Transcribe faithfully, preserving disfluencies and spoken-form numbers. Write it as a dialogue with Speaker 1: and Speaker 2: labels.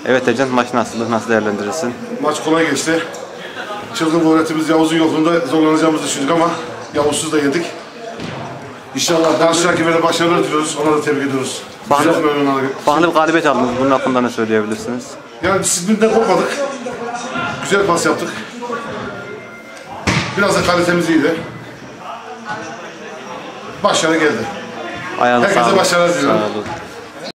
Speaker 1: Evet Ercan, maç nasıldı? Nasıl değerlendirirsin?
Speaker 2: Maç kolay geçti. Çılgın forvetimiz Yavuz'un yokluğunda zorlanacağımızı düşündük ama Yavuz'suz da yedik. İnşallah karşı rakibe başarılar diliyoruz. Ona da tebrik ediyoruz.
Speaker 1: Bahane, bahane bir galibiyet aldınız. Bunun hakkında ne söyleyebilirsiniz?
Speaker 2: Yani disiplinden kopmadık. Güzel pas yaptık. Biraz da kalitemiz iyiydi. Başarı geldi.
Speaker 1: Ayağınız
Speaker 2: Herkese
Speaker 1: sağlık.
Speaker 2: başarılar diliyorum.
Speaker 1: Sağ olun.